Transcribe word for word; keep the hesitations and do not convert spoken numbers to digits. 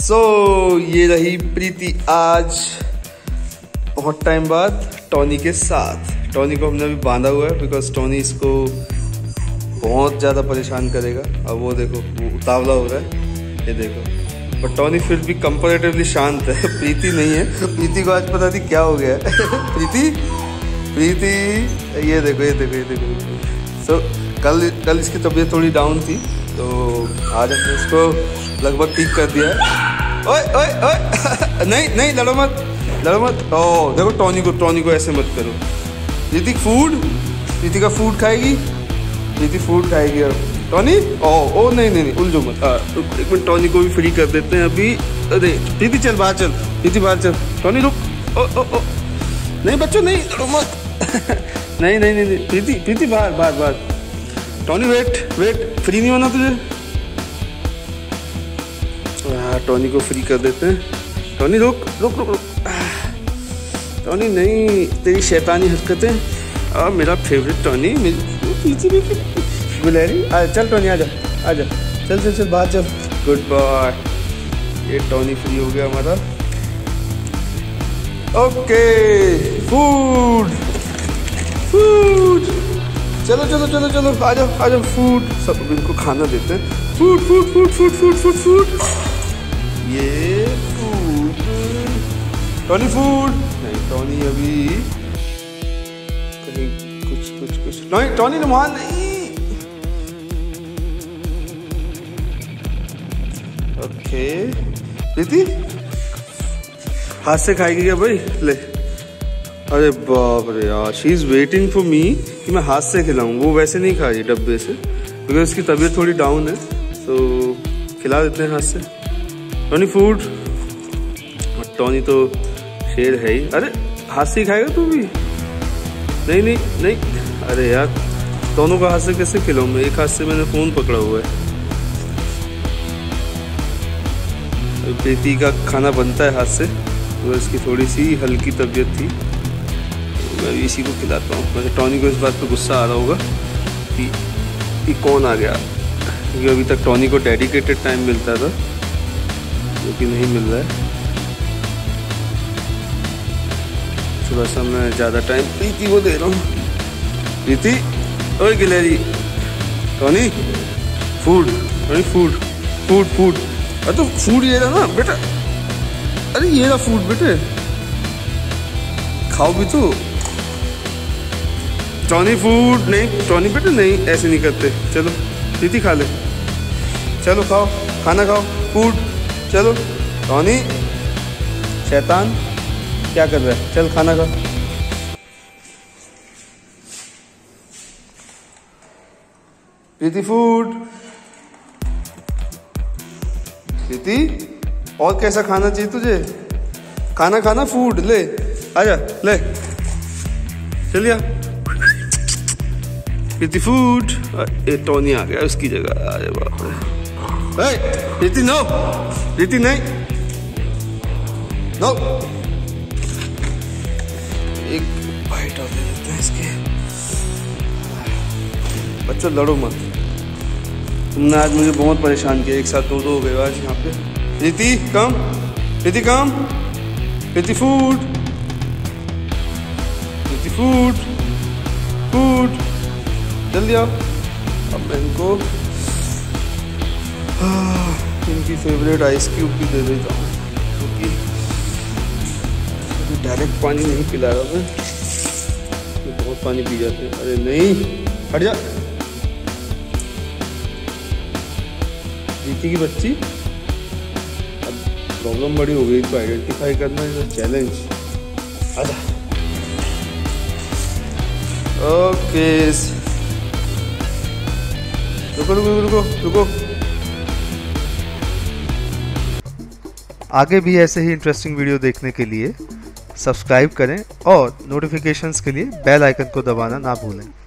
सो so, ये रही प्रीति आज बहुत टाइम बाद टॉनी के साथ। टॉनी को हमने अभी बांधा हुआ है बिकॉज टॉनी इसको बहुत ज़्यादा परेशान करेगा। अब वो देखो वो उतावला हो रहा है, ये देखो। पर टॉनी फिर भी कंपैरेटिवली शांत है, प्रीति नहीं है। प्रीति को आज पता नहीं क्या हो गया है। प्रीति प्रीति ये देखो ये देखो ये देखो। सो so, कल कल इसकी तबीयत थोड़ी डाउन थी तो आज हमने इसको लगभग ठीक कर दिया है। ओए ओए ओए नहीं नहीं लड़ो मत लड़ो मत। ओ देखो टॉनी को टॉनी को ऐसे मत करो। प्रीति फूड प्रीति का फूड खाएगी, प्रीति फूड खाएगी अब। टॉनी ओ ओ नहीं नहीं नहीं उलझो मत। एक मिनट टॉनी को भी फ्री कर देते हैं अभी। अरे प्रीति चल बाहर चल, प्रीति बाहर चल। टॉनी रुक। ओ ओ ओ नहीं बच्चों नहीं लड़ो मत। नहीं नहीं नहीं प्रीति प्रीति बाहर बाहर बाहर। टॉनी वेट वेट फ्री नहीं होना तुझे। टॉनी को फ्री कर देते हैं। टॉनी रुक रुक रुक रुक। टॉनी नहीं, तेरी शैतानी हरकतें। आ, मेरा फेवरेट टॉनी पीछे भी गुलहरी। आ चल टॉनी आजा आजा चल चल चल बाहर चल। Good boy. ये टॉनी फ्री हो गया हमारा। ओके फूड फूड चलो चलो चलो चलो आ जाओ आ जाओ। फूड सब इनको खाना देते हैं। Food food food food food food food ये फूड। टॉनी फूड नहीं, टॉनी अभी कहीं कुछ कुछ कुछ नहीं। टॉनी रुमाल नहीं। ओके प्रीति हाथ से खाएगी क्या भाई? ले। अरे बाप रे यार, she is waiting for me कि मैं हाथ से खिलाऊं। वो वैसे नहीं खा रही डब्बे से बिकॉज उसकी तबीयत थोड़ी डाउन है, तो खिला देते हैं हाथ से। Tony food. टॉनी तो शेर है ही। अरे हाथ से ही खाएगा तू भी? नहीं नहीं नहीं। अरे यार दोनों का हाथ से कैसे खिलाऊं मैं? एक हाथ से मैंने फोन पकड़ा हुआ है। प्रीति का खाना बनता है हाथ से, तो इसकी थोड़ी सी हल्की तबीयत थी, तो मैं इसी को खिलाता हूँ। वैसे टॉनी को इस बात पर गुस्सा आ रहा होगा कि, कि कौन आ गया, क्योंकि अभी तक टॉनी को डेडिकेटेड टाइम मिलता था जो कि नहीं मिल रहा है। थोड़ा सा मैं ज़्यादा टाइम प्रीति को दे रहा हूँ। प्रीति ओए गिलहरी। Tony food Tony food food food. अरे तो फूड ये रहा ना बेटा। अरे ये रहा फूड बेटे, खाओ भी तो। टॉनी फूड नहीं, टॉनी बेटे नहीं, ऐसे नहीं करते। चलो प्रीति खा ले, चलो खाओ खाना खाओ फूड। चलो टॉनी शैतान क्या कर रहा है? चल खाना खा। प्रीति फूड। प्रीति और कैसा खाना चाहिए तुझे? खाना खाना फूड। ले आजा ले चलिए। प्रीति फूड। ए टॉनी आ गया उसकी जगह। अरे बाप रे। प्रीति नो, प्रीति नहीं नो। एक बाइट और दे देते हैं इसके। बच्चों लड़ो मत, तुमने आज मुझे बहुत परेशान किया। एक साथ दो दो हो गए आज यहाँ पे। Preeti come, Preeti come. Preeti food, Preeti food food. जल्दी आओ। अब मैं इनको इनकी फेवरेट आइस क्यूब भी दे देता हूँ, क्योंकि डायरेक्ट पानी नहीं पिला रहा मैं, बहुत पानी पी जाते हैं। अरे नहीं हट जा। प्रीति की बच्ची, अब प्रॉब्लम बड़ी हो गई। इसको आइडेंटिफाई करना है चैलेंज। आजा। ओके रुको रुको रुको रुको। आगे भी ऐसे ही इंटरेस्टिंग वीडियो देखने के लिए सब्सक्राइब करें और नोटिफिकेशंस के लिए बेल आइकन को दबाना ना भूलें।